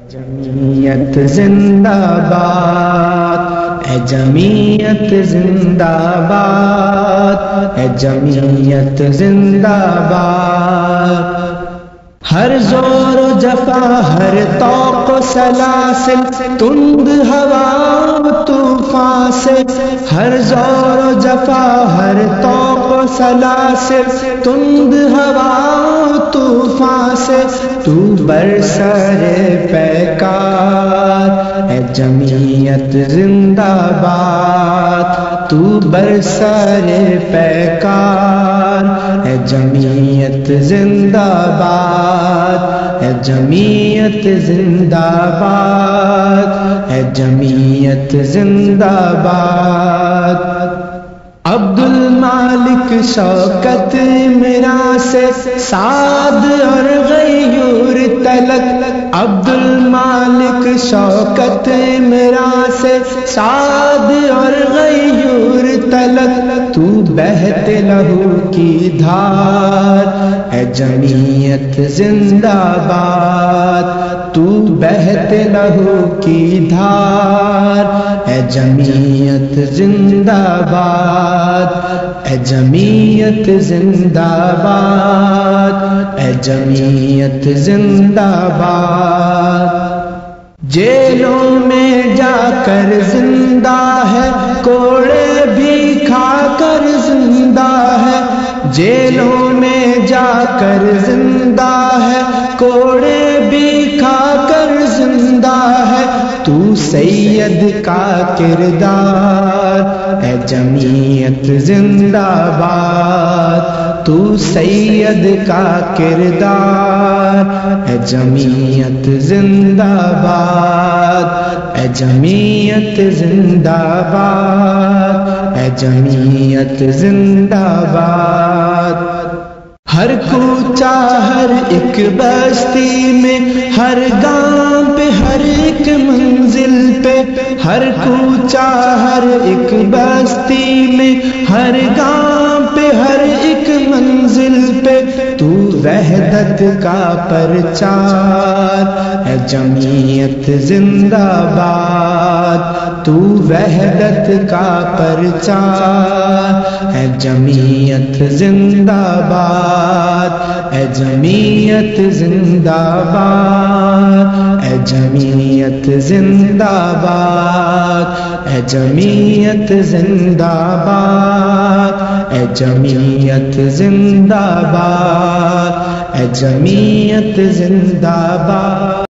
جمعیت زندہ باد، اے جمعیت زندہ باد، اے جمعیت زندہ باد۔ ہر زور و جفا، ہر طوق و سلاسل، تند ہوا و طوفان سے، ہر زور و جفا، ہر طوق و سلاسل، تند ہوا و طوفان سے تو برسر پیکار، اے جمعیت زندہ باد، تو برسر پیکار، اے جمعیت زندہ باد، اے جمعیت زندہ باد، اے جمعیت زندہ باد۔ عبد المالک شوکت میرا سے سعد اور غیور تلک، عبد المالک شوکت میرا سے سعد اور غیور تلک، تو بہتے لہو کی دھار، اے جمعیت زندہ باد، تو بہتے لہو کی دھار، اے جمعیت زندہ باد، اے جمعیت زندہ باد، اے جمعیت زندہ باد۔ جیلوں میں جا کر زندہ ہے، کوڑے بھی کھا کر زندہ ہے، جیلوں میں جا کر زندہ ہے، کوڑے بھی کھا کر زندہ ہے، تو سید کا کردار، اے جمعیت زندہ باد، تو سید کا کردار، اے جمعیت زندہ باد، اے جمعیت زندہ باد، اے جمعیت زندہ باد۔ ہر کوچہ، ہر ایک بستی میں، ہر گاؤں پہ، ہر ایک منزل پہ، ہر کوچہ، ہر ایک بستی میں، ہر گاؤں پہ، ہر ایک منزل پہ تو وحدت کا پرچار، اے جمعیت زندہ باد، تو وحدت کا پرچار، اے جمعیت زندہ باد، اے جمعیت زندہ باد، اے جمعیت زندہ باد، اے جمعیت زندہ باد، اے جمعیت زندہ باد، اے جمعیت زندہ باد۔